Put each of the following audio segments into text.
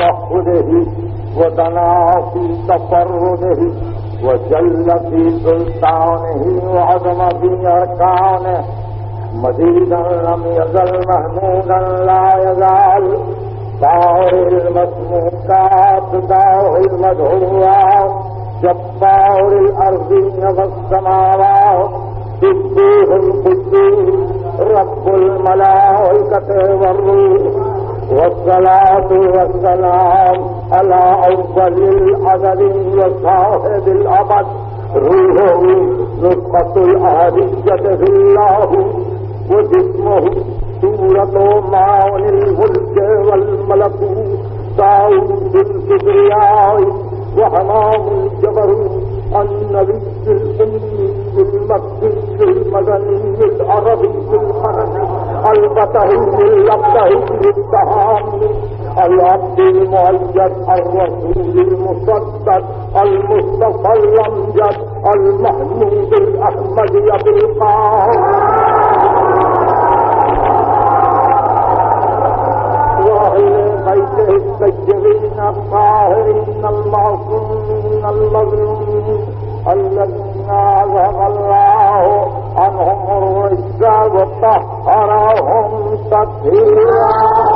تفحله ودنا في تفرده وجل في سلطانه وعظم في أركانه مزيدا لم يزل محمودا لا يزال داعي المسموكات داعي المدعوات جبار الأرضين والسماوات سبوح القدوس رب الملائكة والروح والصلاة والسلام على أفضل العدد وصاحب الأبد روحه نطقة الأهلية في الله وجسمه سورة معاون الملك والملكوت طاووس الكبرياء وحمام الجبروت النبي الأمي المكي المدني العربي الحنفي البطهي اللبهي التهامي العبد المؤيد الرسول المصدق المصطفى الأمجد المحمود الأحمدي بالقاف وأهل بيته الطيبين الطاهرين المعصومين المظلومين الذين أذهب الله عنهم الرجس وطهرهم تطهيرا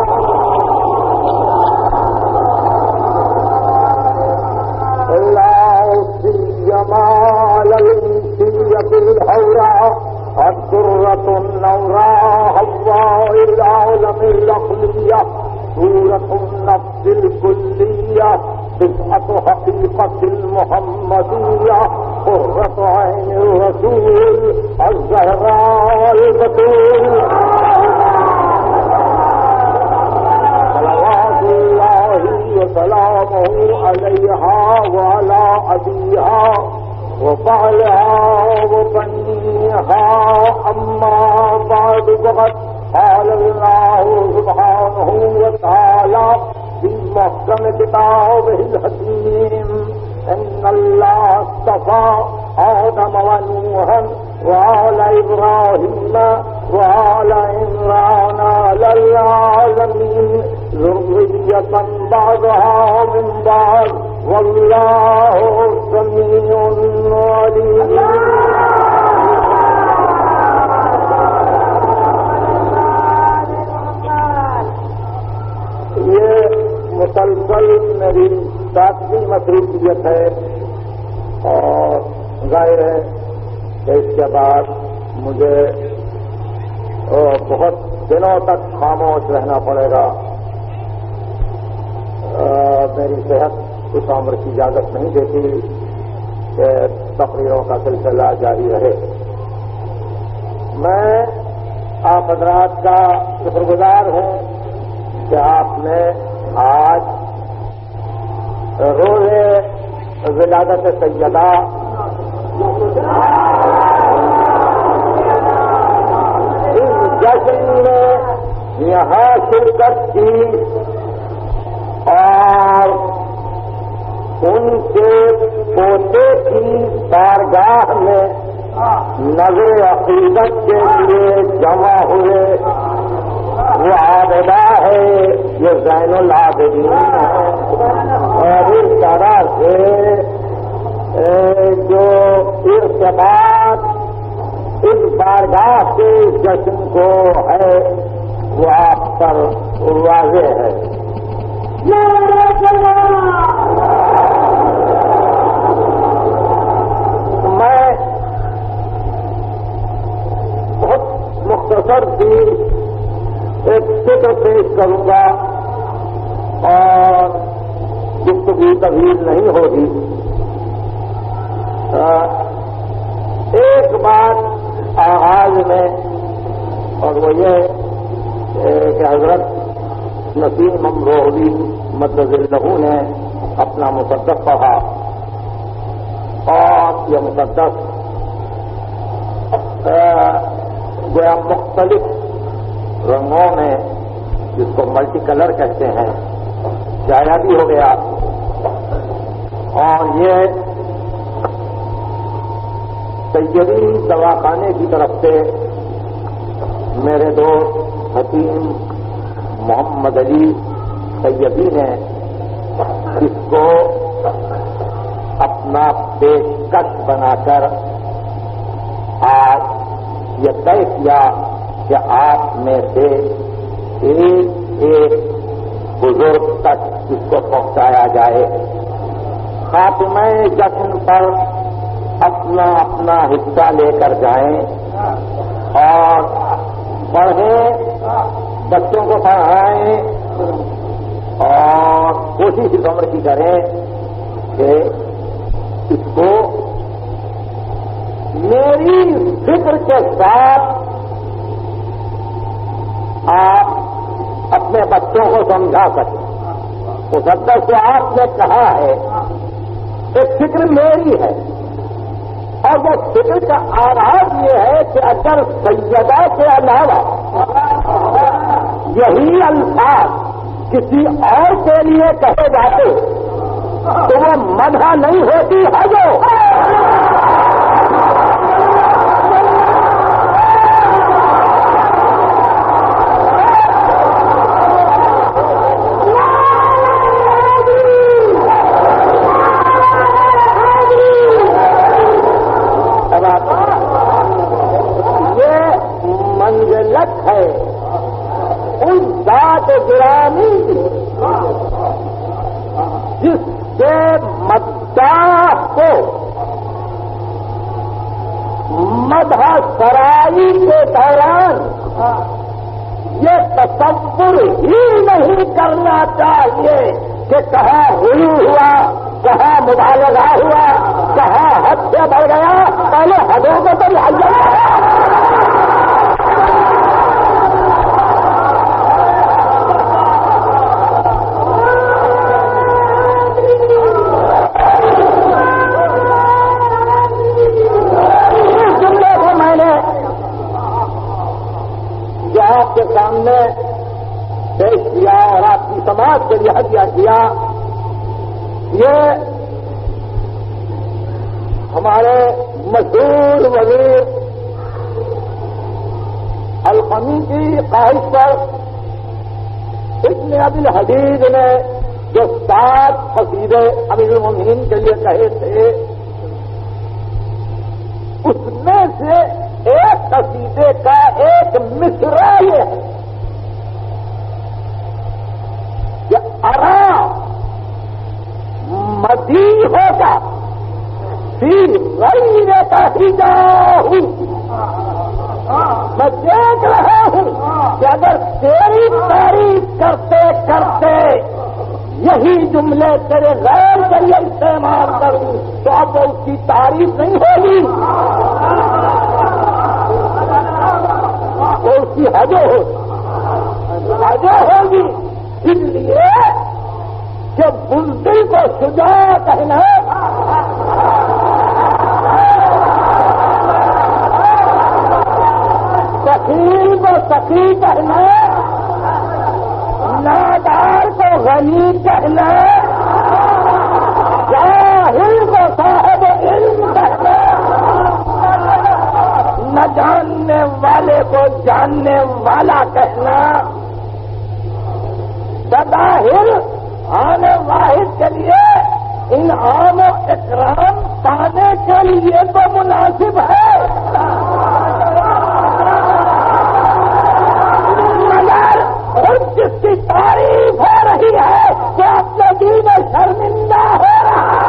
لا سيما على الإنسية الحوراء الدرة النوراء حواء العالم العقلية سورة النفس الكلية صفة حقيقة المحمدية قرة عين الرسول الزهراء البتول صلوات الله وسلامه عليها وعلى أبيها وفعلها وبنيها أما بعد فقد قال الله سبحانه وتعالى في محكم كتابه الحكيم إن الله اصطفى آدم ونوحا وآل إبراهيم وآل عمران على العالمين ذرية بعضها من بعض والله سميع عليم. یہ مسلسل میری ساتویں مصروفیت ہے اور ظاہر ہے کہ اس کے بعد مجھے بہت دنوں تک خاموش رہنا پڑے گا. میری صحت اس عمر کی اجازت نہیں دیتی کہ تقریروں کا سلسلہ جاری رہے. میں آپ حضرات کا شکر گزار ہوں کہ آپ نے آج روزے ولادت سیدہ اس جشن میں یہاں شرکت کی اور ان کے پوتے کی بارگاہ میں نظر عقیدت کے لیے جمع ہوئے. وہ عابدہ ہے، یہ زین العابدین ہے اور اس طرح سے جو ارتباط اس بارگاہ کے جشن کو ہے وہ آپ پر واضح ہے. میں بہت مختصر سی ایک فکر پیش کروں گا اور گفتگو طویل نہیں ہوگی. ایک بات آغاز میں اور وہ یہ کہ حضرت نسیم امروہوی مدد له نے اپنا مقدس پڑھا اور یہ مقدس گویا مختلف رنگوں میں جس کو ملٹی کلر کہتے ہیں جایا بھی ہو گیا. اور یہ طیبی دواخانے کی طرف سے میرے دوست حکیم محمد علی طیبی نے اس کو اپنا پیشکش بنا کر آج یہ طے کیا کہ آپ میں سے ایک ایک بزرگ تک اس کو پہنچایا جائے. خاتمہ جشن پر اپنا اپنا حصہ لے کر جائیں اور پڑھیں، بچوں کو پڑھائیں اور کوشش اس عمر کی کریں کہ اس کو میری فکر کے ساتھ آپ اپنے بچوں کو سمجھا سکیں. اس حد تک تو آپ نے کہا ہے کہ فکر میری ہے، اور وہ فکر کا آغاز یہ ہے کہ اگر سیدہ کے علاوہ یہی الفاظ کسی اور کے لیے کہے جاتے تو وہ مدح نہیں ہوتی ہے. جو ہے اس ذات گرامی جس کے مداح کو مدح سرائی کے دوران یہ تصور ہی نہیں کرنا چاہیے کہ کہاں غلو ہوا، کہاں مبالغہ ہوا، کہاں حد سے بڑھ گیا. پہلے حدوں کو تو کے سامنے پیش کیا اور آپ کی سماج کے لیے ہدیہ کیا. یہ ہمارے مشہور وزیر القمی کی خواہش پر ابن ابی الحدید نے جو 7 قصیدے امیر المومنین کے لیے کہے تھے، اس میں سے ایک قصیدے کا ایک مصرع یہ ہے کہ ارا مدیح ہوگا فی غیر تحجاہ. میں دیکھ رہا ہوں کہ اگر تیری تعریف کرتے کرتے یہی جملے تیرے غیر کے لیے استعمال کروں تو اب اس کی تعریف نہیں ہوگی، تو اس کی حدیں ہوگی. اس لیے کہ بزدل کو شجاع کہنا، سخی کو سخی کہنا، نادار کو غنی کہنا، جاہل کو صاحب علم کہنا، نہ جاننے والے کو جاننے والا کہنا. بظاہر آنے واحد کے لیے انعام و اکرام پانے کے لیے تو مناسب ہے، مگر جس کی تعریف ہو رہی ہے وہ اپنے دل میں شرمندہ ہو رہا ہے.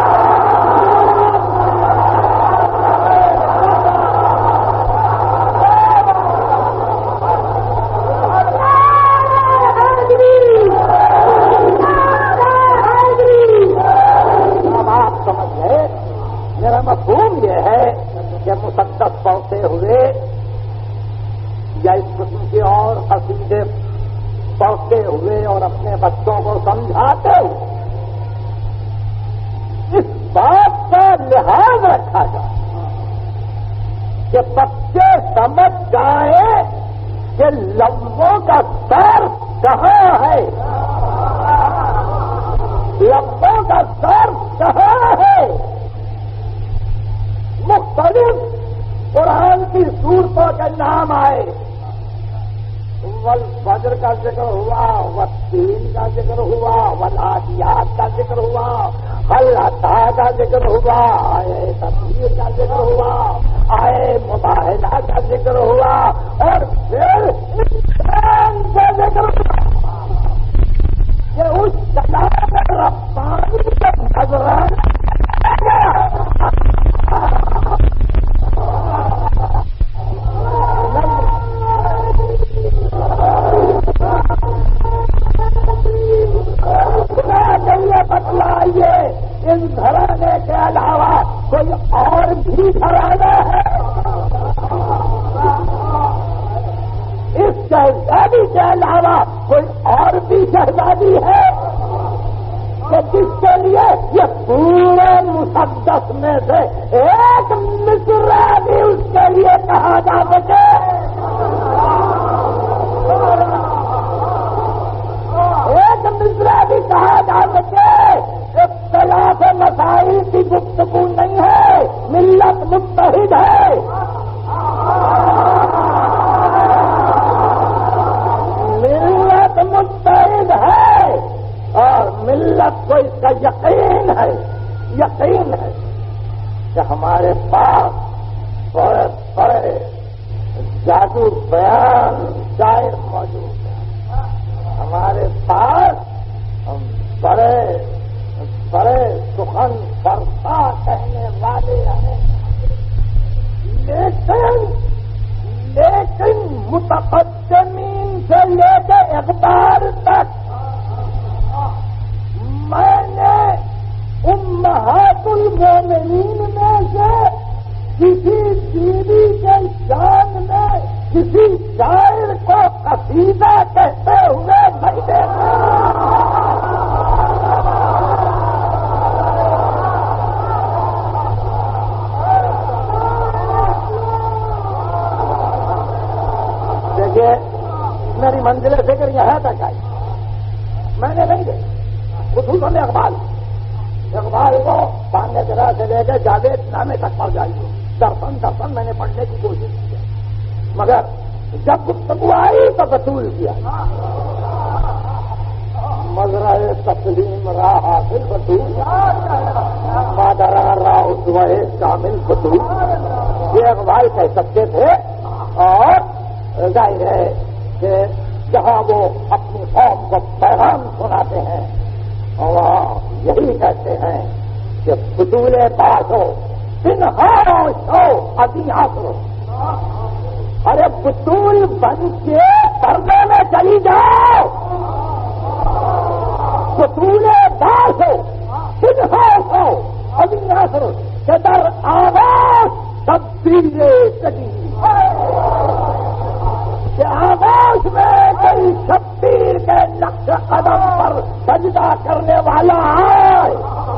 میرا مفہوم یہ ہے کہ مقدس پڑھتے ہوئے یا اس قسم کے اور قصیدے پڑھتے ہوئے اور اپنے بچوں کو سمجھاتے ہوئے اس بات کا لحاظ رکھا جائے کہ بچے سمجھ جائیں کہ لفظوں کا صرف کہاں ہے، لفظوں کا صرف کہاں ہے. مختلف قرآن کی صورتوں کے نام آئے، والفجر کا ذکر ہوا، والتین کا ذکر ہوا، والعادیات کا ذکر ہوا، والعطا کا ذکر ہوا، آئے تفسیر کا ذکر ہوا، آئے مباہلہ کا ذکر ہوا، اور پھر انسان کا ذکر ہوا کہ اس کلام ربانی کا نظرانہ بتلائیے ان گھرانے کے علاوہ کوئی اور بھی گھرانا ہے؟ اس شہزادی کے علاوہ کوئی اور بھی شہزادی ہے کہ جس کے لیے یہ پورے مقدس میں سے ایک مصرع بھی اس کے لیے کہا جا سکے؟ ایک مصرع بھی کہا جا سکے؟ اختلاف مسائل کی گفتگو نہیں ہے، ملت متحد ہے۔ ملت متحد ہے اور ملت کو اس کا یقین ہے کہ ہمارے پاس بڑے بڑے جادو بیان شاعر موجود ہیں، ہمارے پاس بڑے سخن فرسا کہنے والے ہیں، لیکن متقدمین سے لے کے اقدار تک میں نے امہات المومنین میں سے کسی بیوی کے شان میں کسی شاعر کو قصیدہ کہتے ہوئے نہیں دیکھا۔ دیکھیے میری منزل فکر یہاں تک آئی، میں نے نہیں دیکھا خصوصاً اقبال کو پانے جگہ سے لے کے جاوید نامے تک پڑ جائیے، درپن میں نے پڑھنے کی کوشش کی، مگر جب گفتگو آئی تو بطول کیا مزرعہ تسلیم راہ حاصل بطول، مادرا راہ اسوہ کامل بطول، یہ اقبال کہہ سکتے تھے۔ اور ظاہر ہے کہ جہاں وہ اپنی قوم کو پیغام سناتے ہیں وہاں یہی کہتے ہیں کہ بطول پاس ہو بنہاش ہو ابھی آسو، ارے بطول بن کے پردے میں چلی جاؤ، بطول پاس ہو بنہاش ہو ابھی آسو کہ در آواز تبدیل چلی کہ آواز میں کوئی شبیر کے نقش قدم پر سجدہ کرنے والا ہے۔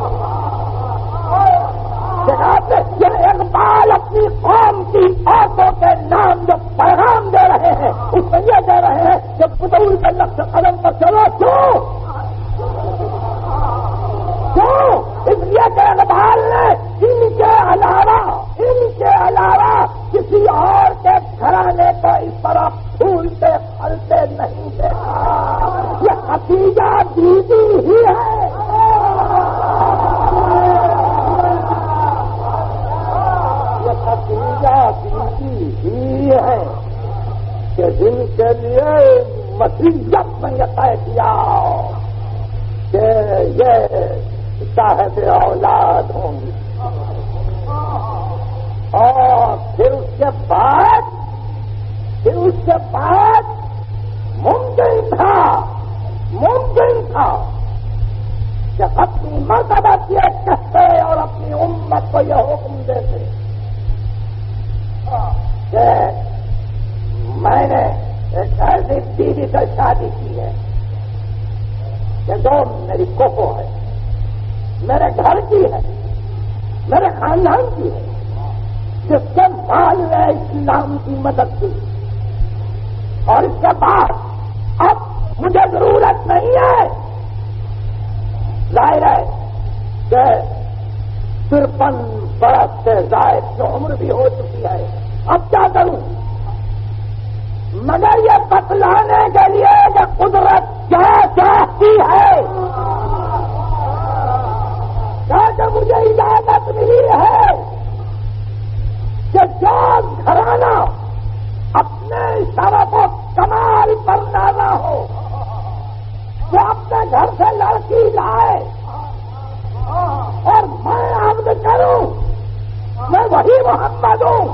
یہ اقبال اپنی قوم کی عورتوں کے نام جو پیغام دے رہے ہیں اس میں یہ دے رہے ہیں کہ بطول کے نقش قدم پر چلو کیوں؟ اس لیے کہ اقبال نے ان کے علاوہ کسی اور کے گھرانے کو اس طرح پھولتے پھلتے نہیں دیکھا، یہ خدیجہ بیوی ہی ہے، یہ خدیجہ بیوی ہی ہے کہ جن کے لیے مسیحیت میں یہ طے کیا کہ یہ صاحب اولاد ہوں گی، اور پھر اس کے بعد ممکن تھا کہ اپنی مرتبہ یہ کہتے اور اپنی امت کو یہ حکم دیتے کہ میں نے ایک ایسی بیوی سے شادی کی ہے کہ جو میری کوکو ہے، میرے گھر کی ہے، میرے خاندان کی ہے، جس کے مال نے اسلام کی مدد کی، اور اس کے بعد اب مجھے ضرورت نہیں ہے، ظاہر ہے کہ 53 برس سے زائد کی عمر بھی ہو چکی ہے، اب کیا کروں؟ مگر یہ بتلانے کے لیے کہ قدرت کیا چاہتی ہے، کہ مجھے اجازت ملی ہے کہ جو گھرانہ اپنے شرف و کمال پر نازا ہو وہ اپنے گھر سے لڑکی لائے اور میں عبد کروں، میں وہی محمد ہوں،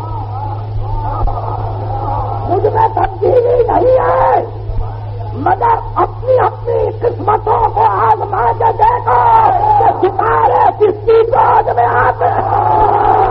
مجھ میں تبدیلی نہیں ہے، مگر اپنی اپنی قسمتوں کو آزما کے دیکھو کہ ستارے کس کی گود میں آتے ہیں۔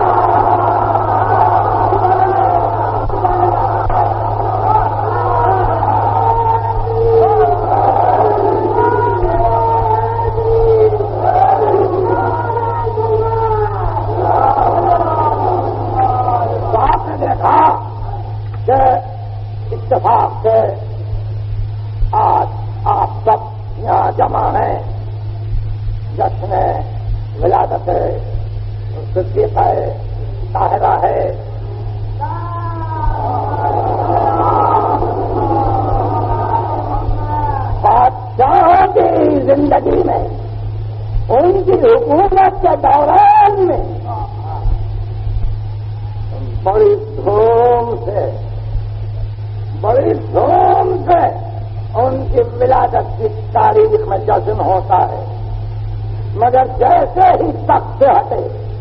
اتفاق سے آج آپ سب یہاں جمع ہیں جشن ولادت صدیقہ طاہرہ ہے۔ بادشاہوں کی زندگی میں ان کی حکومت کے دوران میں بڑی دھوم سے ان کی ولادت کی تاریخ میں جشن ہوتا ہے، مگر جیسے ہی تخت سے ہٹے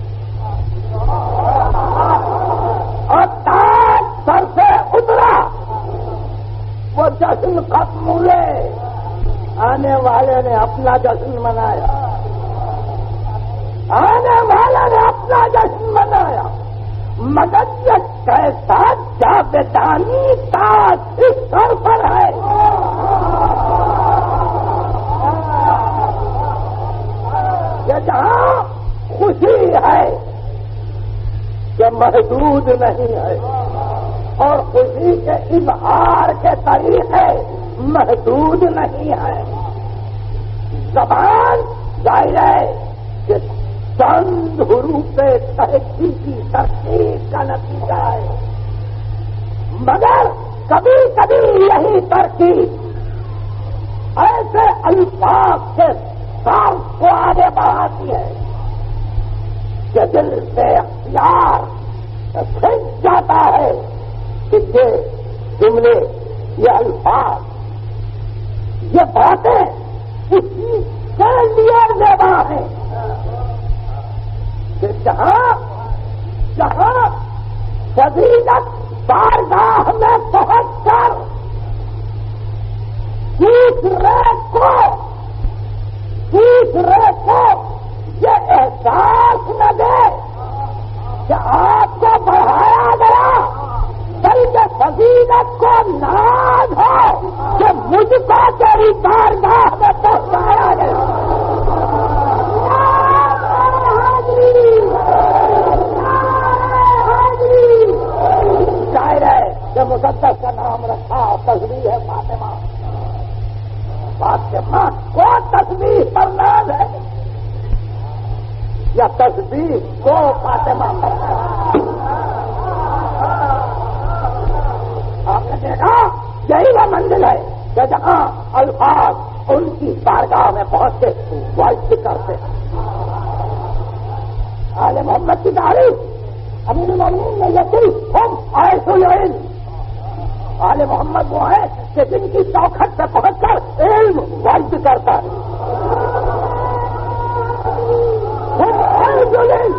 اور تاج سر سے اترا وہ جشن ختم ہوئے، آنے والے نے اپنا جشن منایا، آنے والے نے اپنا جشن منایا، مگر یہ کیسا جاویدانی تاج اس سر پر ہے کہ جہاں خوشی ہے کہ محدود نہیں ہے اور خوشی کے اظہار کے طریقے محدود نہیں ہے، زبان ظاہر ہے کہ چند حروف تحقیقی کی ترکیب کا نتیجہ ہے، مگر کبھی کبھی یہی ترکیب ایسے الفاظ کے سال کو آگے بڑھاتی ہے کہ دل سے اختیار کھنچ جاتا ہے کہ یہ جملے، یہ الفاظ، یہ باتیں اسی کے لیے زیبا ہیں کہ جہاں فضیلت بارگاہ میں پہنچ کر دوسرے کو یہ احساس نہ دے کہ آپ کو بڑھایا گیا، بلکہ فضیلت کو ناز ہو کہ مجھ کو تیری بارگاہ میں پہنچایا گیا۔ شاعر ہے کہ مقدس کا نام رکھا، تسبیح ہے فاطمہ، فاطمہ کو تسبیح پر ناز ہے یا تسبیح کو فاطمہ پر ناز ہے؟ آپ نے دیکھا یہی وہ منزل ہے کہ جہاں الفاظ ان کی بارگاہ میں پہنچ کے وائس کرتے ہیں۔ آل محمد کی تعریف امیر المومنین نے یقین ہم عائش العلم، آل محمد وہ ہے کہ جن کی چوکھٹ سے پہنچ کر علم وائس کرتا ہے، ہم عائش العلم،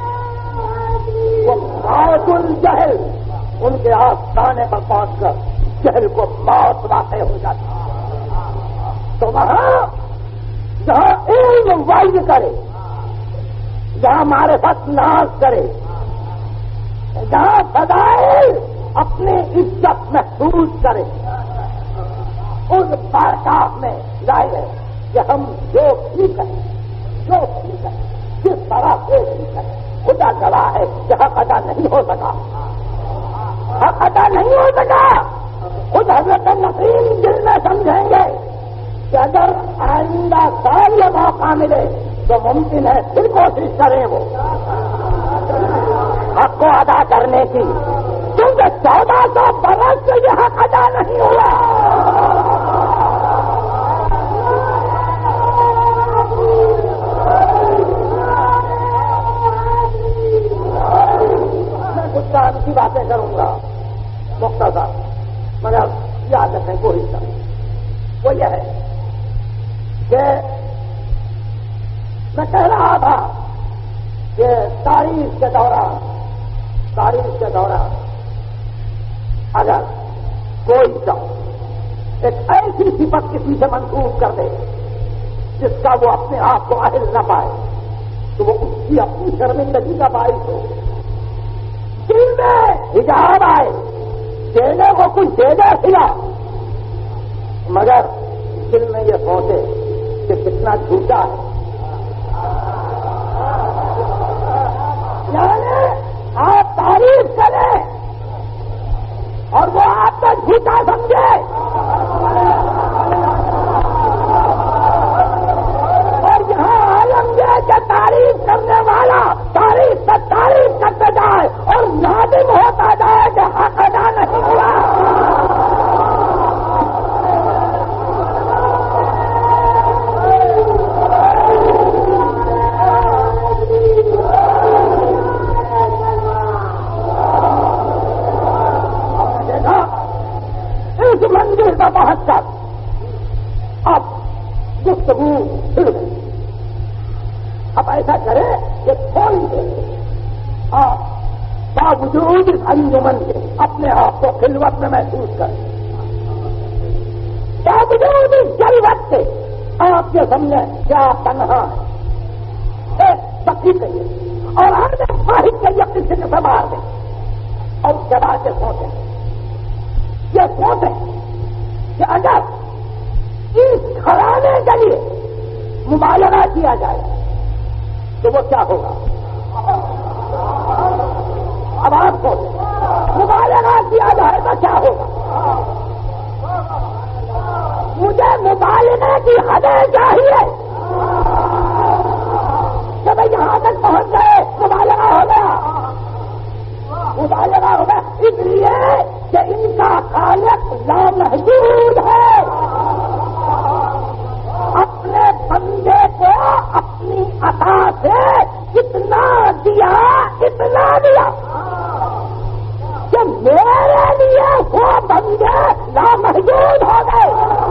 وہ موت الجہل، ان کے آستانے پر پہنچ کر جہل کو موت واقع ہو جاتا ہے۔ تو وہاں جہاں علم وائز کرے، جہاں معرفت ناز کرے، جہاں فضائل اپنی عزت محسوس کرے، اس بارگاہ میں ظاہر ہے کہ ہم جو بھی کریں جس طرح سے بھی کریں، خدا گواہ ہے کہ حق ادا نہیں ہو سکا، حق ادا نہیں ہو سکا۔ خود حضرت نسیم دل میں سمجھیں گے کہ اگر آئندہ سال یہ موقع ملے تو ممکن ہے پھر کوشش کریں وہ حق کو ادا کرنے کی، کیونکہ 1400 برس سے یہ حق ادا نہیں ہوا. میں کچھ کام کی باتیں کروں گا مختصر، مگر یاد رکھیں کوئی حصہ وہ یہ ہے کہ میں کہہ رہا تھا کہ تاریخ کے دوران اگر کوئی شخص ایک ایسی صفت کسی سے منسوخ کر دے جس کا وہ اپنے آپ کو اہل نہ پائے تو وہ اس کی اپنی شرمندگی کا باعث ہو. دل میں حجاب آئے، دینے کو کچھ دے دے سلا، مگر دل میں یہ سوچے کہ کتنا جھوٹا ہے. یعنی آپ تعریف کریں اور وہ آپ کا جھوٹا سمجھے، اور یہاں عالم یہ کہ تعریف کرنے والا تعریف پر تعریف کرتے جائے اور نادم ہوتا جائے کہ حق ادا نہیں ہوا. اس منزل کا بہت کر اب گفتگو پھر گئی. اب ایسا کرے کہ تھوڑی دیر آپ باوجود اس انجمن کے اپنے آپ کو خلوت میں محسوس کریں، باوجود اس جلوت سے آپ یہ سمجھیں کہ آپ تنہا ہیں، ایک بکی کہیے اور ہر میں خواہش کہیے کسی کے سنبھال دیں، اور اس کے بعد یہ سوچیں کہ اگر اس گھرانے کے لیے مبالغہ کیا جائے تو وہ کیا ہوگا. اب آپ کو مبالغہ کیا جائے تو کیا ہوگا. مجھے مبالغے کی حدیں چاہیے کہ بھائی یہاں تک پہنچ گئے، مبالغہ ہو گیا، مبالغہ ہو گیا. اس لیے کہ ان کا خالق لامحدود ہے، اپنے بندے کو اپنی عطا سے کتنا دیا اتنا دیا کہ میرے لیے وہ بندے لامحدود ہو گئے.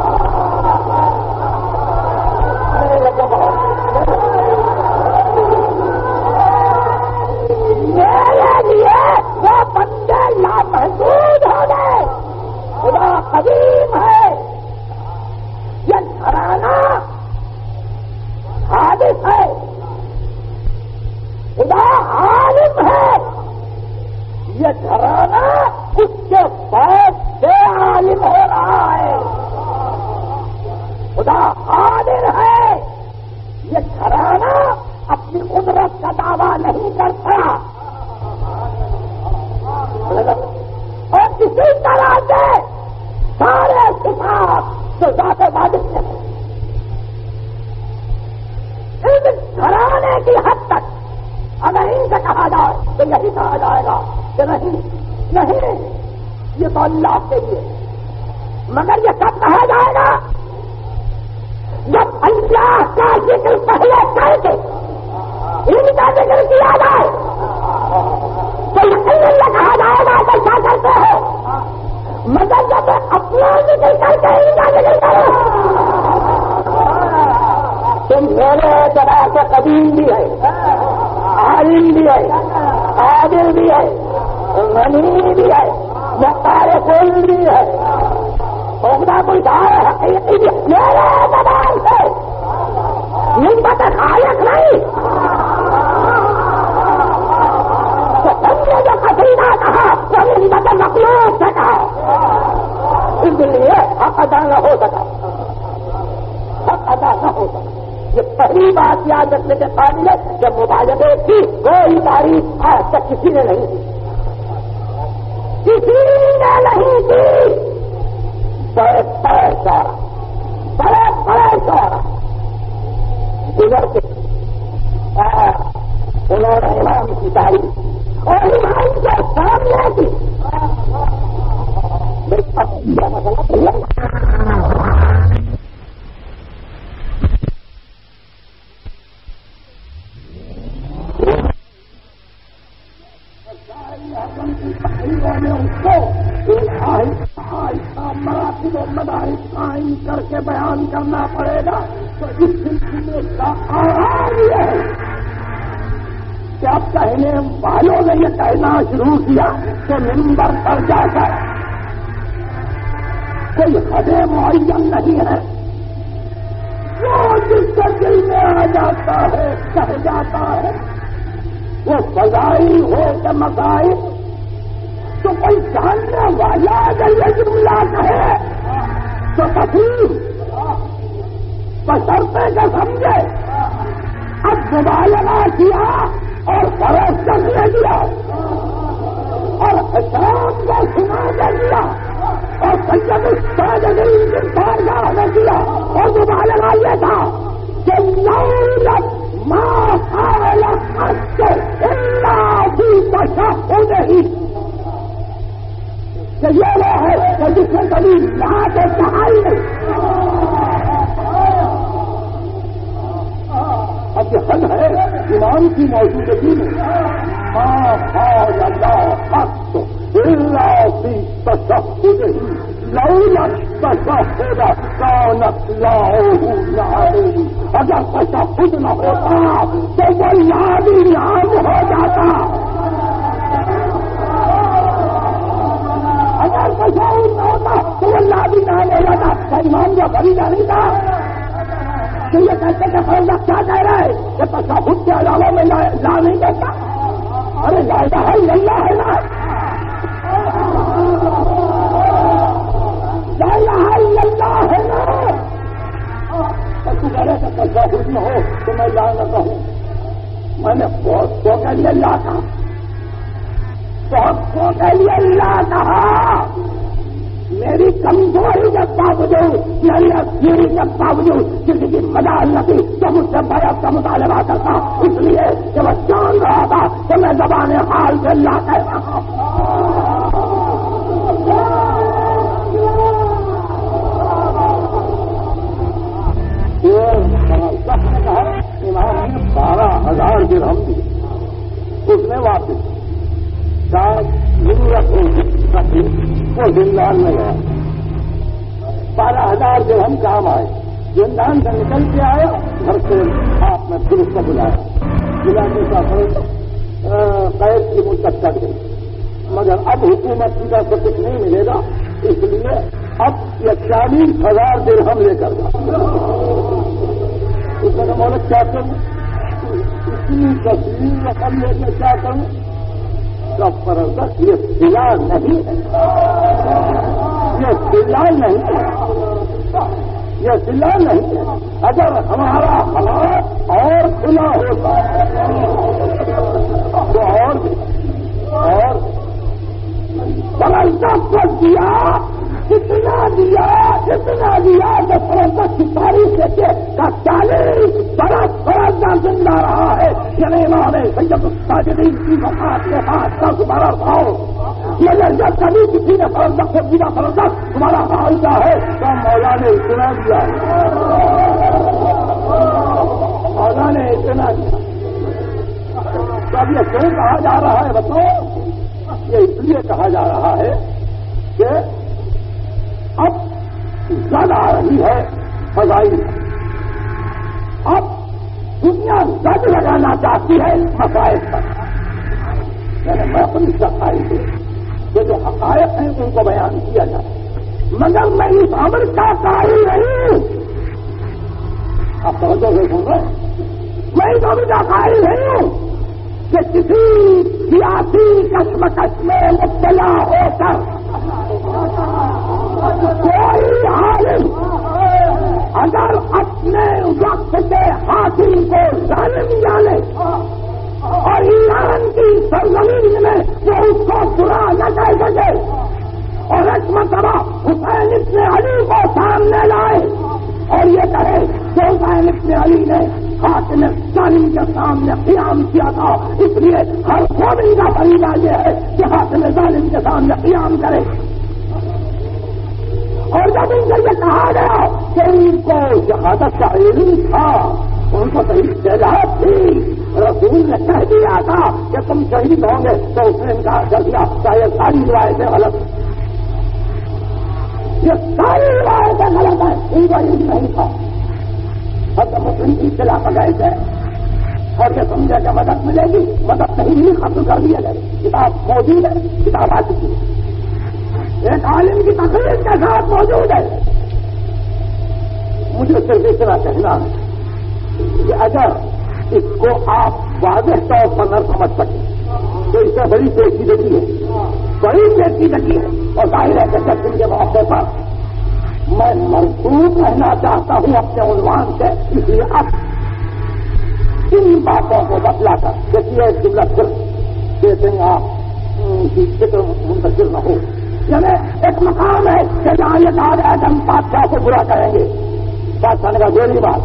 میرے لیے وہ بندے لامحدود ہو گئے. خدا قدیم ہے، یہ گھرانہ حادث ہے، خدا عالم ہے، یہ گھرانہ اس کے بعد سے عالم ہو رہا ہے. خدا قادر ہے، یہ گھرانہ اپنی قدرت کا دعویٰ نہیں کرتا. اور کسی طرح سے سارے صفات جو ذات واجب سے ہیں اس گھرانے کی حد تک اگر ان سے کہا جائے تو یہی کہا جائے گا کہ نہیں یہ تو اللہ کے لیے. مگر یہ کب کہا جائے گا جب اللہ کا ذکر پہلے کر کے ان کا ذکر کیا جائے تو یقیناً کہا جائے گا کہ کیا کرتے ہو. مگر جب اپنا ذکر کر کے ان کا ذکر کرو تم میرے طرح سے قدیم بھی ہے، عالم بھی ہے، قادر بھی ہے، غنی بھی ہے، مختار کل بھی ہے، خدا کوئی دار حقیقی بھی میرے زبان سے نسبت خالق نہیں. تو تم نے جو قصیدہ کہا وہ نسبت مخلوق سے کہا، اس لیے حق ادا نہ ہو سکا، حق ادا نہ ہو سکا. یہ پہلی بات یاد رکھنے کے قابل ہے کہ مبالغے کی کوئی تعریف آج تک کسی نے نہیں دی، کسی نے نہیں دی. بڑے بڑے شعرا گزر کے انہوں نے امام کی تعریف اور امام کے سامنے کی تقریروں میں اس کو مراتب و مدارس قائم کر کے بیان کرنا پڑے گا. تو اس سلسلے کا آغاز یہ ہے کہ اب کہنے والوں نے یہ کہنا شروع کیا کہ منبر پر جا کر کوئی حد معین نہیں ہے، جو جس کے دل میں آ جاتا ہے کہہ جاتا ہے، وہ فضائی ہو کہ مسائل. تو کوئی جاننے والا اگر یہ جملہ کہے تو تقریر بشرطے کا سمجھے. اب مبالغہ کیا اور فروخت کر دیا اور حساب کو سنا دیا اور سید استاد بارگاہ نے کیا. اور مبالغہ یہ تھا کہ لولت ما قال حق الا فی تشہدہ، کہ یہ وہ ہے کہ جس نے کبھی یہاں سے کہا ہی نہیں. اب یہ حد ہے امام کی موجودگی میں ما قال اللہ حق الا فی تشہدہ لولا التشہد کانت لاؤہ یعلم. اگر تشہد نہ ہوتا تو وہ یاد ہی نام ہو جاتا. اگر تشہد نہ ہوتا تو وہ یاد ہی نام ہو جاتا. امام جو خریدا نہیں تھا کہ یہ کہتے کہ فرض کیا کہہ رہا ہے کہ تشہد کے علاوہ میں لا نہیں کرتا. ارے لا الہ الا اللہ ہے نا، لا الہ الا اللہ ہے نا. تو کہہ رہے کہ تشہد نہ ہو تو میں لا نہ کہوں. میں نے بہت کو کے لیے لا کہا، بہت کو کے لیے لا کہا. میری کمزوری کے باوجود، میری اصلی کے باوجود کسی کی مدد نہ تھی تو مجھ سے بیعت کا مطالبہ کرتا، اس لیے کہ وہ جان رہا تھا کہ میں زبان حال سے لا کہہ رہا ہوں. امام نے 12,000 درہم دی. اس نے واپس ضرورت ہوگی وہ زندان میں گیا. 12,000 درہم کام آئے. زندان سے نکل کے آیا، گھر سے آپ نے پھر اس کو بلایا، بلانے کا قید کی مدت کر گئی. مگر اب حکومت کی طرف سے کچھ نہیں ملے گا، اس لیے اب یہ 40,000 درہم لے کر گا. اس نے بولا کیا کروں، اتنی تصویر رقم لے کے کیا کروں. فرض یہ سلا نہیں ہے، یہ سلا نہیں ہے، یہ سلا نہیں ہے. اگر ہمارا حالات اور کھلا ہوتا تو اور زبردست دیا، کتنا دیا کہ فرض کی تاریخ سے کہ 40 برس فرض زندہ رہا ہے. یعنی امام سید الساجدین کی وفات کے بعد 10 برس ہو. مگر جب کبھی کسی نے فرض سے پورا فرض تمہارا حال کیا ہے تو مولا نے اتنا دیا، مولا نے اتنا دیا. تو اب یہ کیوں کہا جا رہا ہے بتاؤ؟ یہ اس لیے کہا جا رہا ہے کہ اب زد آ رہی ہے فضائی. اب دنیا زد لگانا چاہتی ہے مسائل پر. میں اپنی صفائی سے یہ جو حقائق ہیں ان کو بیان کیا جائے، مگر میں اس امر کا قائل نہیں ہوں. آپ توجہ سے سن رہے، میں اس امر کا قائل نہیں ہوں کہ کسی سیاسی کشمکش میں مبتلا ہو کر کوئی عالم اگر اپنے وقت کے حاکم کو ظالم جانے اور ایران کی سرزمین میں وہ اس کو برا نہ کہہ سکے اور ایک مرتبہ حسین ابن علی کو سامنے لائے اور یہ کہے کہ حسین ابن علی نے حاکم ظالم کے سامنے قیام کیا تھا، اس لیے ہر قوم کا فریضہ یہ ہے کہ حاکم ظالم کے سامنے قیام کرے. اور جب ان سے یہ کہا گیا کہ ان کو شہادت کا علم تھا ان کو صحیح اطلاع تھی، رسول نے کہہ دیا تھا کہ تم شہید ہوں گے، تو اس نے انکار کر دیا. یہ ساری روایتیں غلط، یہ ساری روایتیں غلط ہیں، ان کا علم نہیں تھا. اور جب مسلم کی اطلاع پر گئے تھے اور یہ سمجھا کہ مدد ملے گی، مدد نہیں ملی، ختم کر دیا گئے. کتاب موجود ہے، کتاب آ چکی ہے، ایک عالم کی تقریر کے ساتھ موجود ہے. مجھے صرف اتنا کہنا ہے کہ اگر اس کو آپ واضح طور پر نہ سمجھ سکیں تو اس سے بڑی پیچیدگی ہے، بڑی پیچیدگی ہے. اور ظاہر ہے کہ جشن کے موقع پر میں مربوط رہنا چاہتا ہوں اپنے عنوان سے، اس لیے اب ان باتوں کو بتلا کر دیکھیے ایک جملہ صرف دیتے ہیں آپ کی فکر منتظر نہ ہو. یعنی ایک مقام ہے کہ جہاں یہ کہا گیا کہ ہم بادشاہ کو برا کہیں گے، بادشاہ نے کہا گولی بات.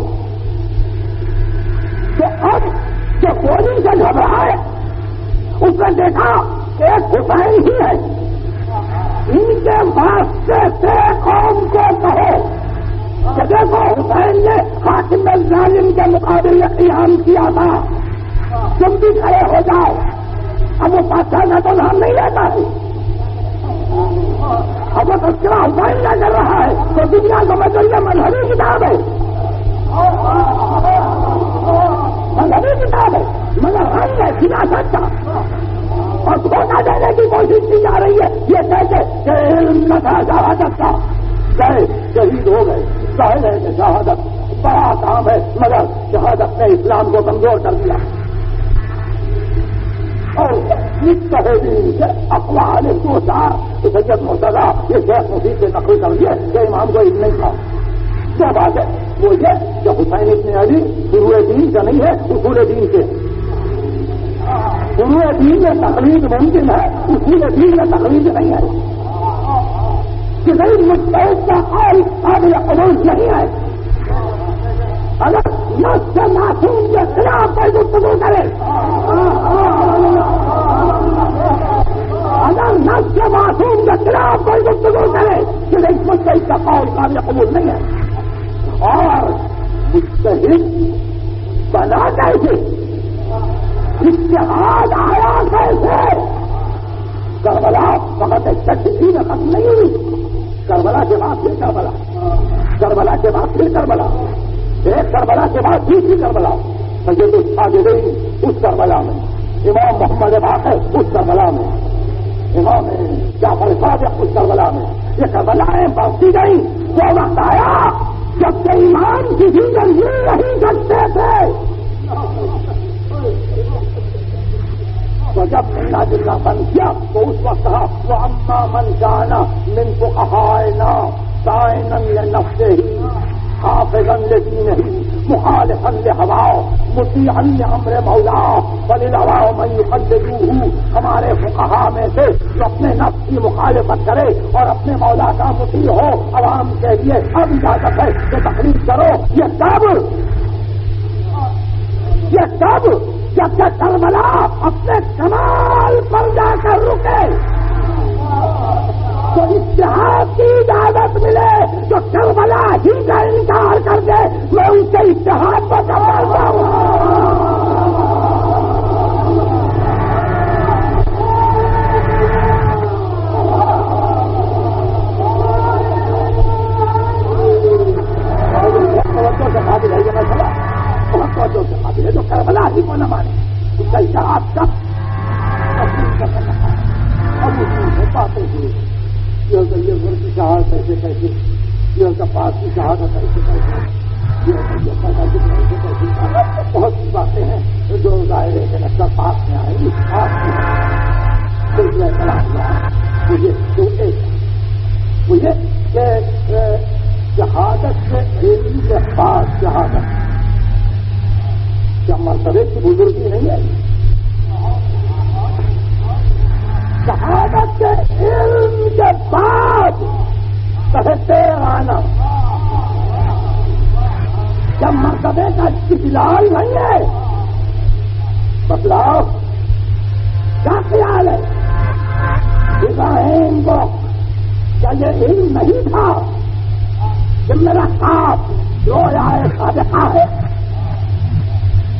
تو اب جو گولی سے گھبرا ہے اس نے دیکھا کہ ایک حسین ہی ہے، ان کے واسطے سے قوم کو کہو کہ دیکھو حسین نے حاکم ظالم کے مقابل قیام کیا تھا، تم بھی کھڑے ہو جاؤ. اب وہ بادشاہ کا تو نام نہیں لیتا ہے، اب وہ تذکرہ حسین کا کر رہا ہے. تو دنیا کو میں یہ مذہبی کتاب ہے، مذہبی کتاب ہے، مگر ہم نے سیاست کا اور دھوکہ دینے کی کوشش کی جا رہی ہے. یہ کہتے کہ علم نہ تھا شہادت کا، گئے شہید ہو گئے. ظاہر ہے کہ شہادت بڑا کام ہے، مگر شہادت نے اسلام کو کمزور کر دیا. اور مجتہدین کے اقوال سوچا کہ سید مرتضیٰ یہ شیخ مفید سے نقل کر دیا کہ امام کو علم نہیں تھا. کیا بات ہے؟ وہ یہ کہ حسین ابن علی شروع دین کا نہیں ہے، اصول دین سے. شروع دین میں تقلید ممکن ہے، اصول دین میں تقلید نہیں ہے. کسی مجتہد کا قول قابل قبول نہیں ہے. اگر نص سے معصوم کے خلاف کوئی گفتگو کرے، اگر نص سے معصوم کے خلاف کوئی گفتگو کرے کہ اس مجتہد کا قول قابل قبول نہیں ہے. اور مجتہد بنا کیسے، اتحاد آیا کیسے؟ کربلا فقط ایک تشریح میں ختم نہیں ہوئی، کربلا کے بعد پھر کربلا، کربلا کے بعد پھر کربلا، ایک کربلا کے بعد دوسری کربلا. سید الصادقین اس کربلا میں، امام محمد باقر اس کربلا میں، امام جعفر صادق اس کربلا میں. یہ کربلائیں بڑھتی گئی. وہ وقت آیا جب کہ ایمان کسی سے مل نہیں سکتے تھے. تو جب ملنا جلنا بند کیا تو اس وقت کہا وَأَمَّا مَنْ كَانَ مِنْ فُقَهَائِنَا دَاعِنًا لِنَفْسِهِ حَافِظًا لِدِينِهِ مُخَالِفًا لِهَوَاهُ مُطِيعًا لِأَمْرِ مَوْلَاهُ فَلِلْهَوَاءُ مَنْ يُقَلِّدُوهُ. ہمارے فقہاء میں سے جو اپنے نفس کی مخالفت کرے اور اپنے مولا کا مطیع ہو، عوام کے لیے اب اجازت ہے کہ تقلید کرو. یہ کب جب کہ کربلا اپنے کمال پر جا کر رکے تو اتحاد کی اجازت ملے. جو کربلا ہی کا انکار کر دے میں ان کے اتحاد کو کرتا ہوں. جو کربلا ہی کو نہ مانے اس کا اتحاد کب اب اس میں باتیں ہوئی. یہ کی شہادت ایسے کیسے، یہ پاس کی شہادت ایسے کیسے، بہت سی باتیں ہیں جو ظاہر ہے کہ اکثر پاس میں آئیں گی. مجھے کہ شہادت سے علم کے پاس شہادت کیا مرتبے کی بزرگی نہیں ہے؟ شہادت کے علم کے بعد کہتے آنا کیا مرتبے کا استدلال نہیں ہے؟ بتلاؤ کیا خیال ہے؟ ابراہیم کو کیا یہ علم نہیں تھا کہ میرا خواب رویا صادقہ ہے،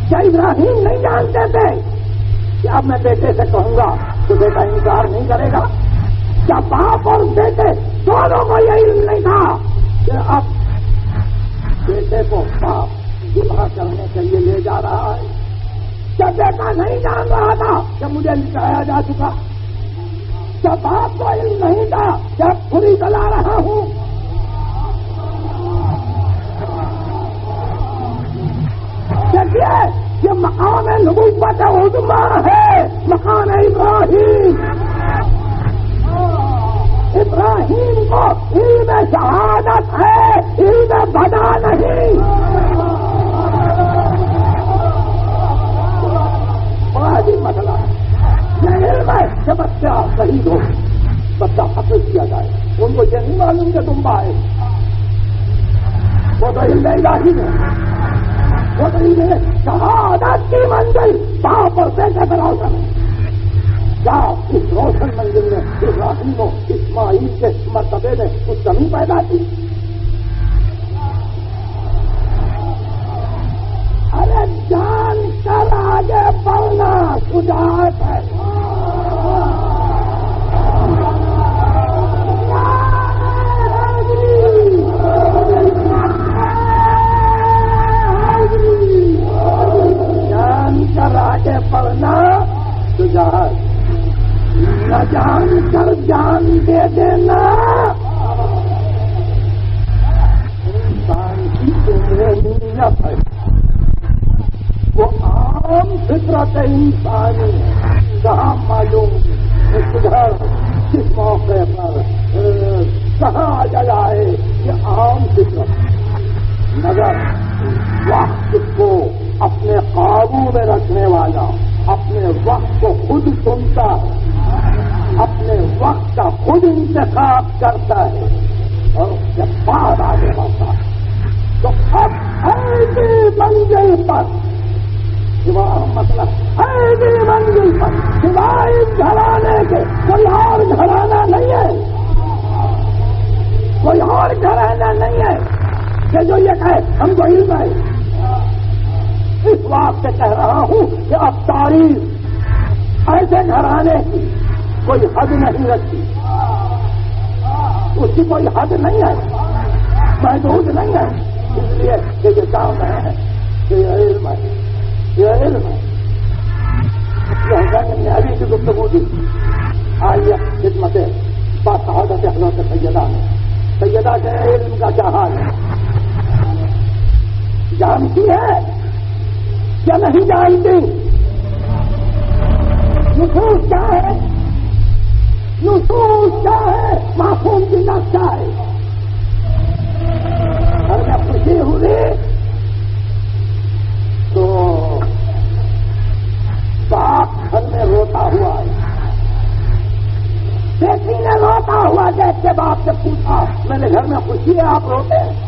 کیا ابراہیم نہیں جانتے تھے کہ اب میں بیٹے سے کہوں گا تو بیٹا انکار نہیں کرے گا؟ کیا باپ اور بیٹے دونوں کو یہ علم نہیں تھا کہ اب بیٹے کو باپ دلہا کرنے کے لیے لے جا رہا ہے؟ کیا بیٹا نہیں جان رہا تھا کہ مجھے لٹایا جا چکا؟ کیا باپ کو علم نہیں تھا کہ اب چھری چلا رہا ہوں؟ دیکھیے یہ مقام نبوت عظمیٰ ہے، مقام ابراہیم۔ ابراہیم کو علم شہادت ہے، علم بدا نہیں۔ بڑا ہی مسئلہ یہ علم ہے کہ بچہ شہید ہو، بچہ حافظ کیا جائے، ان کو یہ نہیں معلوم کہ تم بائے، وہ تو علم الہی ہے، وہ تو علم شہادت کی منزل باپ اور بیٹے پر روشن ہے۔ کیا اس روشن منزل میں ابراہیم و اسماعیل کے مرتبے میں کچھ کمی پیدا کی؟ ارے جان کر آگے بڑھنا شجاعت ہے۔ جان کر آگے بڑھنا شجاعت، نہ جان کر جان دے دینا انسان کی نیت ہے، وہ عام فطرت انسانی ہے۔ کہاں معلوم کدھر کس موقع پر کہاں آ جائے یہ عام فطرت، مگر وقت کو اپنے قابو میں رکھنے والا اپنے وقت کو خود سنتا ہے، اپنے وقت کا خود انتخاب کرتا ہے اور اس کے بعد آگے بڑھتا ہے۔ تو اب ایسی منزل پر مطلب ایسی منزل پر سوائے گھرانے کے کوئی اور گھرانا نہیں ہے، کوئی اور گھرانا نہیں ہے کہ جو یہ کہے ہم کو علم ہے۔ اس بات سے کہہ رہا ہوں کہ اب تاریخ ایسے گھرانے کی کوئی حد نہیں رکھتی، اس کی کوئی حد نہیں ہے، محدود نہیں ہے، اس لیے کہ یہ کام ہے کہ یہ علم ہے، یہ علم ہے۔ یہ حسین نے ابھی کی گفتگو دی، آئیے خدمت باسعادت حضرت سیدہ ہے، سیدہ کے علم کا کیا حال ہے؟ جانتی ہے یا نہیں جانتی؟ نصوص کیا ہے؟ نصوص کیا ہے؟ معصوم کی نقشہ ہے۔ اور میں خوشی ہوئی تو باپ گھر میں روتا ہوا ہے، بیٹی نے روتا ہوا دیکھ کے باپ سے پوچھا میرے گھر میں خوشی ہے آپ روتے ہیں؟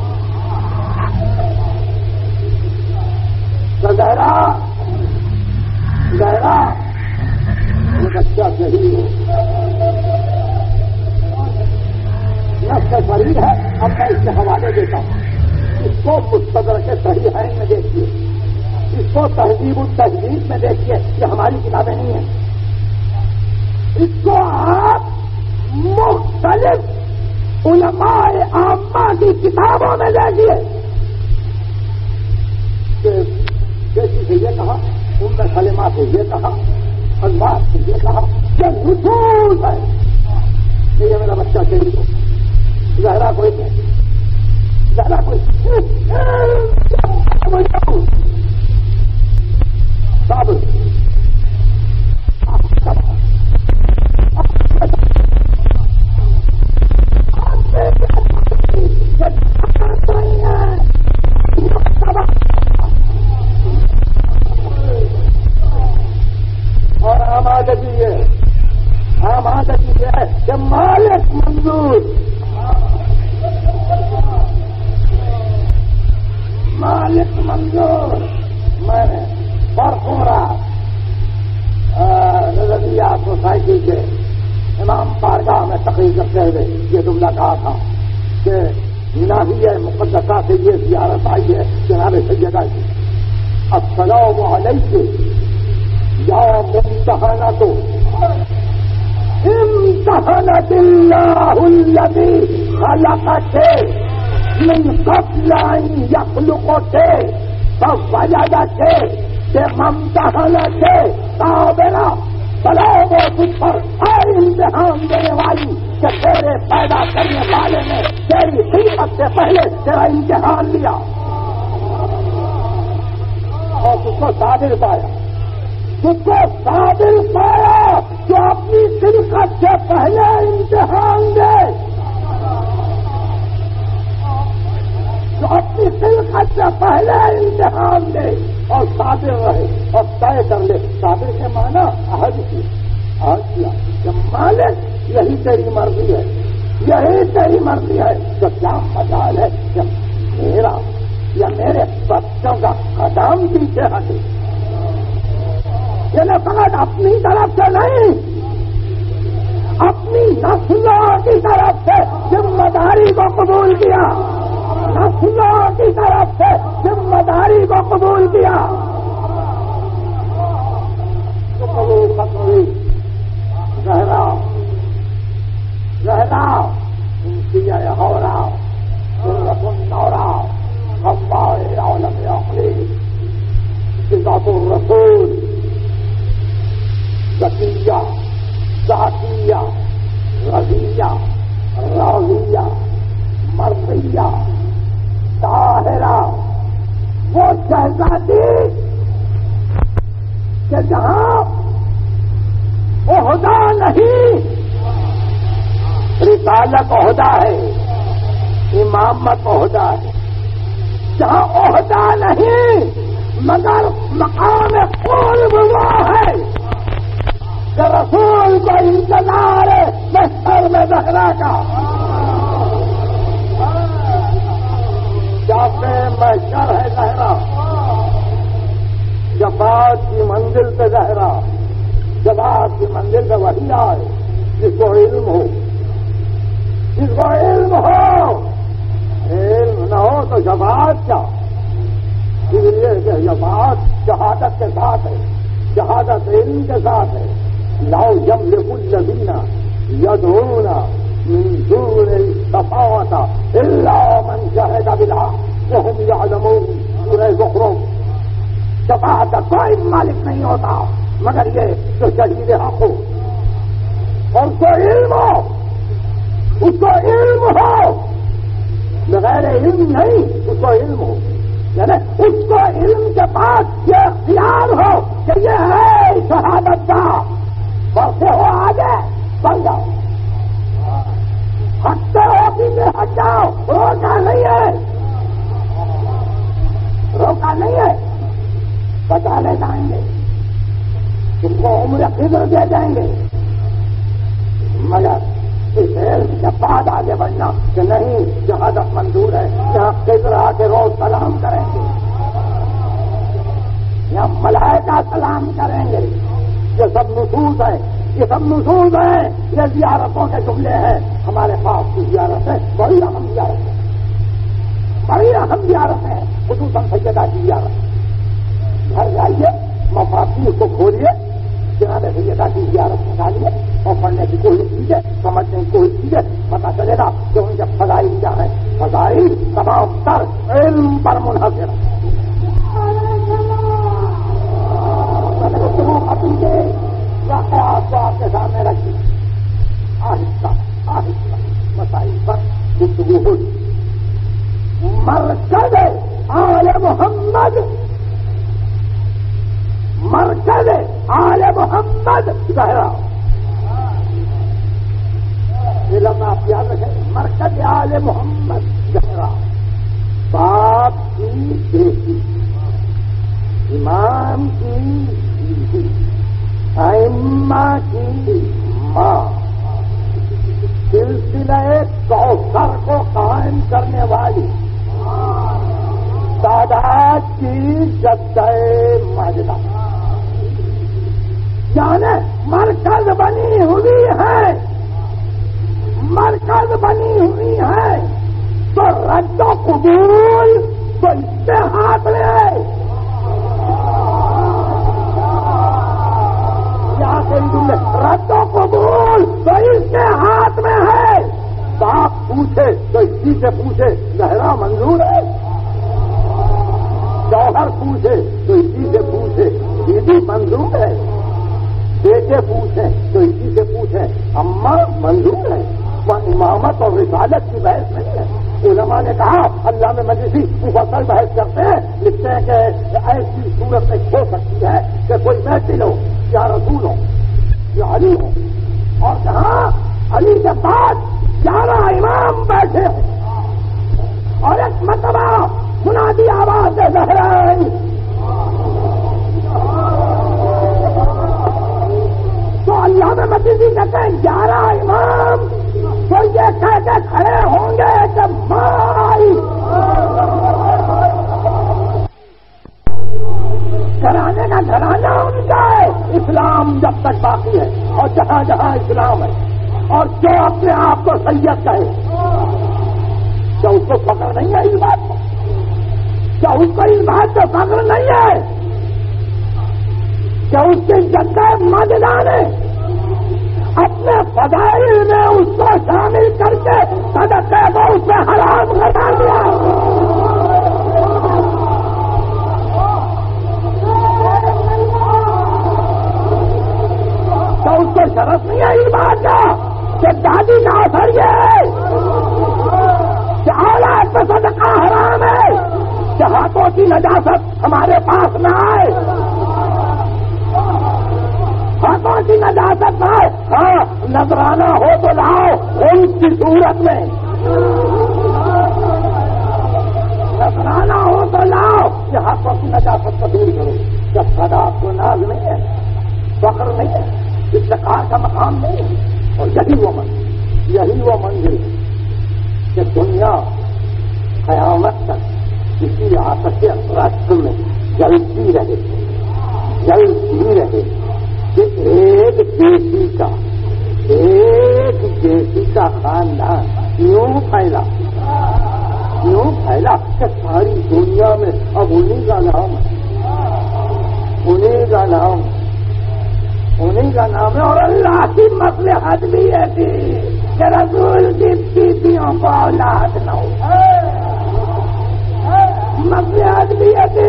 گہرا گہرا یہ بچہ صحیح ہو، نفس فرید ہے۔ اب میں اس کے حوالے دیتا ہوں، اس کو مستدرک صحیح ہے میں دیکھیے، اس کو تہذیب التہذیب میں دیکھیے، یہ ہماری کتابیں نہیں ہیں، اس کو آپ مختلف علماء عامہ کی کتابوں میں دیکھیے۔ بیٹی سے یہ کہا، ام سلمہ سے یہ کہا، انوار سے یہ کہا، یہ نصوص ہے کہ یہ میرا بچہ شہید ہو۔ زہرا کوئی نہیں، زہرا کوئی صبر اور آمادگی ہے کہ مالک منظور، مالک منظور۔ میں نے پرسوں رات رضویہ سوسائٹی کے امام بارگاہ میں تقریر کرتے ہوئے یہ جملہ کہا تھا کہ ناحیہ مقدسہ سے یہ زیارت آئی ہے جناب سیدہ کی، السلام علیکم یا ممتحنۃ امتحنت اللہ الذی خلقک من قبل ان یخلقک فوجدک بممتحنک قابلا سلام ہو تجھ پر ہر امتحان دینے والی کہ تیرے پیدا کرنے والے نے تیری خلقت سے پہلے تیرا امتحان لیا اور تجھ کو صابر پایا، تجھ کو صابر پایا جو اپنی خلقت سے پہلے امتحان دے، جو اپنی خلقت سے پہلے امتحان دے اور صابر رہے اور طے کر لے۔ صابر کے معنی عہد کیا کہ مالک یہی تیری مرضی ہے، یہی تیری مرضی ہے، تو کیا مجال ہے کہ میرا یا میرے بچوں کا قدم پیچھے ہٹے؟ یہ فقط اپنی طرف سے نہیں، اپنی نسلوں کی طرف سے ذمہ داری کو قبول کیا، نسلوں کی طرف سے ذمہ داری کو قبول کیا۔ زہرا انسیہ ہورا سورۃ النورا خبار عالم عقلی صفات الرسول ذکیہ ذاتیہ رضیہ راضیہ مرضیہ طاہرہ، وہ شہزادی کہ جہاں عہدہ نہیں، رسالت عہدہ ہے، امامت عہدہ ہے، جہاں عہدہ نہیں مگر مقام قرب وہ ہے کہ رسول کو انتظار ہے بستر میں زہرا کا، جاتے محشر ہے زہرا، جفات کی منزل پہ زہرا، جفات کی منزل پہ وہی آئے جس کو علم ہو، جس کو علم ہو، علم نہ ہو تو جفات کیا؟ اس لیے کہ جفات شہادت کے ساتھ ہے، شہادت علم کے ساتھ ہے۔ لا یملک الذین یدعون من دون الشفاعۃ الا من شہد بالحق وهم یعلمون، سورہ زخرف۔ شفاعت کا کوئی مالک نہیں ہوتا مگر یہ جو شہید حق ہو اور اس کو علم ہو، اس کو علم ہو، بغیر علم نہیں، اس کو علم ہو، یعنی اس کو علم کے پاس یہ اختیار ہو کہ یہ ہے شہادت کا، بڑھتے ہو آگے بڑھ جاؤ، ہٹتے ہو پیچھے ہٹ جاؤ، روکا نہیں ہے، روکا نہیں ہے، بتا لے جائیں گے، تم کو عمر خضر دے جائیں گے، مگر اس علم کے بعد آگے بڑھنا کہ نہیں شہادت منظور ہے، یہاں خضر آ کے روز سلام کریں گے، یہاں ملائکہ سلام کریں گے، یہ سب نصوص ہے، یہ سب نصوص ہیں، یہ زیارتوں کے جملے ہیں۔ ہمارے پاس کی زیارت ہے، بڑی اہم زیارت ہے، بڑی اہم زیارت ہے، خصوصاً سیدہ کی زیارت۔ گھر جائیے، مفاتیح کو کھولیے، جناب سیدہ کی زیارت نکالیے اور پڑھنے کی کوشش کیجیے، سمجھنے کی کوشش کیجیے، پتا چلے گا کہ ان کے فضائل کیا ہیں۔ فضائل تمام تر علم پر منحصر ہے۔ واقعات کو آپ کے سامنے رکھیے، آہستہ آہستہ مسائل پر گفتگو ہوئی۔ مرکز آل محمد، مرکز آل محمد زہرا، یہ لفظ آپ یاد رکھیں، مرکز آل محمد زہرا، باپ کی بیٹی، امام کی بیوی، ائمہ کی ماں، سلسلہ کوثر کو قائم کرنے والی، سادات کی جدہ ماجدہ، یعنی مرکز بنی ہوئی ہے، مرکز بنی ہوئی ہے، تو رد و قبول تو اس سے ہاتھ لے، اسی سے پوچھے زہرا منظور ہے، جوہر پوچھے تو اسی سے پوچھے بی بی منظور ہے، بیٹے پوچھیں تو اسی سے پوچھیں اماں منظور ہے، وہاں امامت اور رسالت کی بحث نہیں ہے۔ علماء نے کہا اللہ میں مجلسی مفصل بحث کرتے ہیں، لکھتے ہیں کہ ایسی صورت ایک ہو سکتی ہے کہ کوئی محفل ہو یا رسول ہو یا علی ہو، اور کہاں علی کے بعد 11 امام بیٹھے ہوں اور ایک مرتبہ منادی آواز سے زہرائیں تو اللہ میں مجلسی کہتے ہیں 11 امام تو یہ کہہ کے کھڑے ہوں گے کہ مائی گھرانے کا گھرانہ ان کا ہے، اسلام جب تک باقی ہے اور جہاں جہاں اسلام ہے، اور جو اپنے آپ کو سید کہے کیا اس کو فخر نہیں ہے اس بات کو؟ کیا اس کو اس بات کو فخر نہیں ہے کہ اس کی جگہ مجدان ہے؟ اپنے فضائل میں اس کو شامل کر کے صدقے کو اس سے حرام کرا دیا۔ تو اس کو شرف نہیں ہے اس بات کا کہ دادی کا اثر یہ ہے کہ اولاد کا صدقہ حرام ہے کہ ہاتھوں کی نجاست ہمارے پاس نہ آئے، ہاتھوں کی نجاست نہ آئے۔ ہاں نذرانہ ہو تو لاؤ ان کی صورت میں، نذرانہ ہو تو لاؤ کہ ہاتھوں کی نجاست کو دور کرو۔ جب خدا آپ کو ناز نہیں ہے، فخر نہیں ہے، افتخار کا مقام نہیں ہے، اور یہی وہ منزل کہ دنیا قیامت تک کسی آتش رشک میں جلتی رہے کہ ایک دیسی کا خاندان یوں پھیلا کہ ساری دنیا میں اب انہیں کا نام ہے، اور اللہ کی مصلحت بھی ہے کہ رسول کی بیٹیوں کو اولاد نہ ہو، مصلحت بھی ہے۔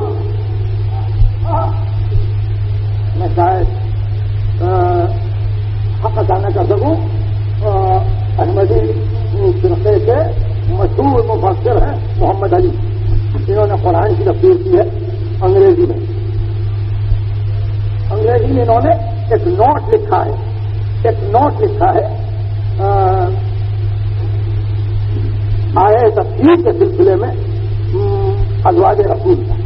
میں شاید حق ادا کر سکوں، احمدی فرقے کے مشہور مفسر ہیں محمد علی، انہوں نے قرآن کی تفسیر کی ہے انگریزی میں انہوں نے ایک نوٹ لکھا ہے آئے تفسیر کے سلسلے میں ازواج رسول کا،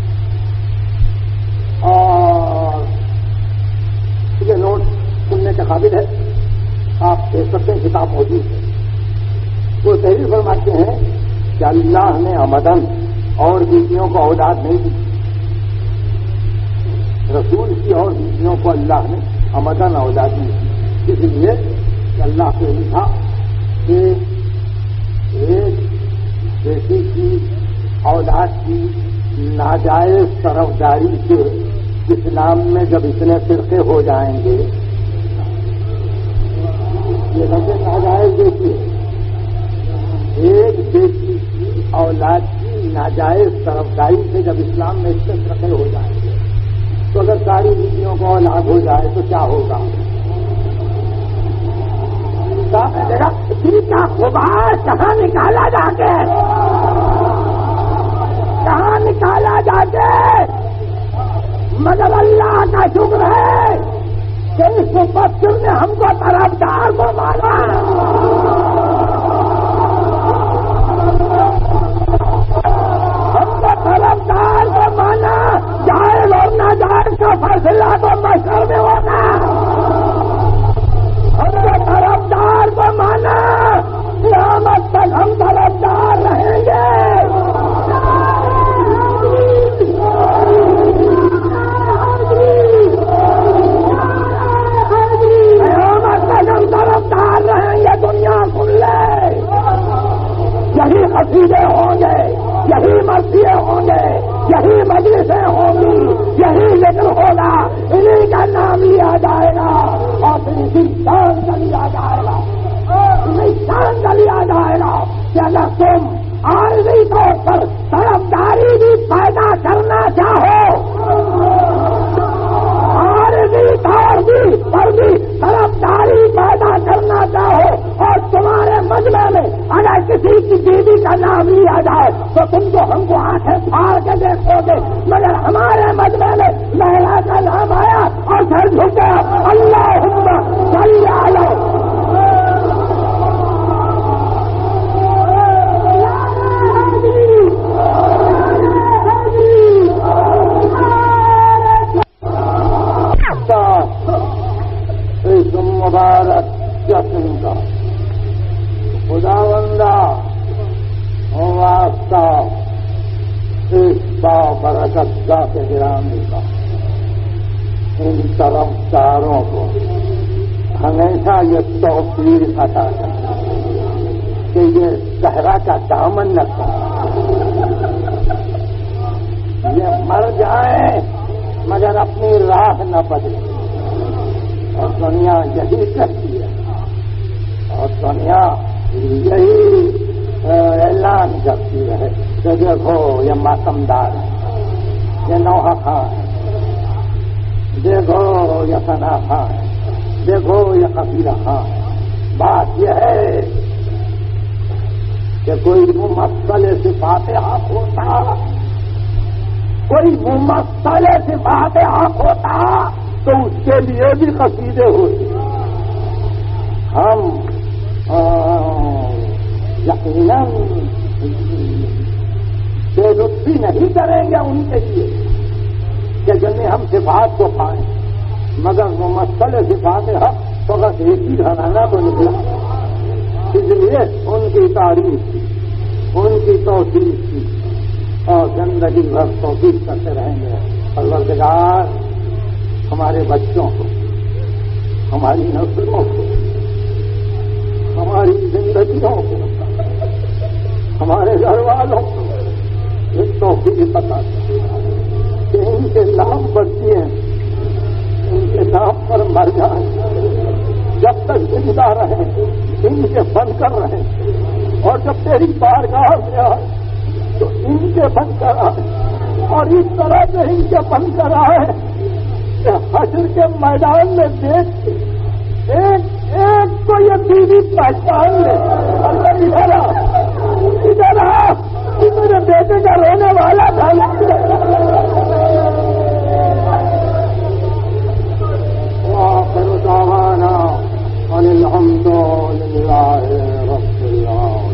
اور یہ نوٹ سننے کے قابل ہے، آپ دیکھ سکتے ہیں، کتاب موجود ہے۔ وہ تحریر فرماتے ہیں کہ اللہ نے عمدن اور بیویوں کو اولاد نہیں دی، رسول کی اور بیویوں کو اللہ نے عمدن اولاد دی، اس لیے کہ اللہ سے لکھا کہ ایک بیٹی کی اولاد کی ناجائز طرفداری سے اسلام میں جب اتنے فرقے ہو جائیں گے، یہ لفظ ناجائز بیٹی ہے، ایک بیٹی کی اولاد کی ناجائز طرفداری سے جب اسلام میں اتنے فرقے ہو جائیں گے تو اگر ساری بیٹیوں کو اولاد ہو جائے تو کیا ہوگا؟ دل کا غبار کہاں نکالا جا کے، کہاں نکالا جا کے؟ مگر اللہ کا شکر ہے کہ اس مفسر نے ہم کو طرفدار کو مانا، ہم کو طرفدار کو مانا، جائز اور ناجائز کا فیصلہ تو محشر میں ہونا، ہم کو طرفدار کو مانا، قیامت تک ہم طرفدار رہیں گے۔ طرفدار رہیں گے، دنیا کھل لے، یہی عقیدے ہوں گے، یہی مسجدیں ہوں گے، یہی مجلسیں ہوں گی، یہی ذکر ہوگا، انہیں کا نام لیا جائے گا، اور پھر اسی شان کا لیا جائے گا، انہیں شان کا لیا جائے گا۔ کہ اگر تم عارضی طور پر طرفداری بھی پیدا کرنا چاہو، عارضی طور پر بھی طرفداری پیدا کرنا چاہو، اور تمہارے مجمع میں اگر کسی کی بیوی کا نام لیا جائے تو تم تو ہم کو آنکھیں پھاڑ کے دیکھو گے، مگر ہمارے مجمع میں مہیلا کا نام آیا اور سر جھکا، اللہم صلی علی اس مبارک جشن کا خداوندہ واسطہ اس بابرکت ذات گرامی کا ان طرفداروں کو ہمیشہ یہ توفیق عطا کرے کہ یہ صحرا کا دامن نہ کرے، یہ مر جائیں مگر اپنی راہ نہ بدلے، اور دنیا یہی کرتی ہے، اور دنیا یہی اعلان کرتی ہے کہ دیکھو یہ ماتمدار ہے، یہ نوحہ خان ہے، دیکھو یہ ثنا خان ہے، دیکھو یہ قبیلہ خان ہے۔ بات یہ ہے کہ کوئی ممثل صفات حق ہوتا، کوئی ممثل صفات حق ہوتا تو اس کے لیے بھی قصیدے ہوتے۔ ہم یقیناً بے لطفی نہیں کریں گے ان کے لیے کہ جنہیں ہم صفات کو پائیں، مگر ممثل صفات حق تو بس ایک ہی گھرانا تو نکلا، اس لیے ان کی تعریف کی، ان کی توصیف کی، اور زندگی بھر توصیف کرتے رہیں گے۔ پروردگار ہمارے بچوں کو، ہماری نسلوں کو، ہماری زندگیوں کو، ہمارے گھر والوں کو اس توفیق عطا کرے کہ ان کے نام بچے ہیں، ان کے نام پر مر جائیں، جب تک زندہ رہیں ان کے بن کر رہیں، اور جب تیری بارگاہ میں آئے تو ان کے بن کر آئے، اور اس طرح سے ان کے بن کر آئے کہ حشر کے میدان میں دیکھ کے ایک ایک کو یہ بیوی پہچان لے، اگر ادھر آ میرے بیٹے کا رونے والا تھا۔ وآخر دعوانا ان الحمد للہ رب العالمین۔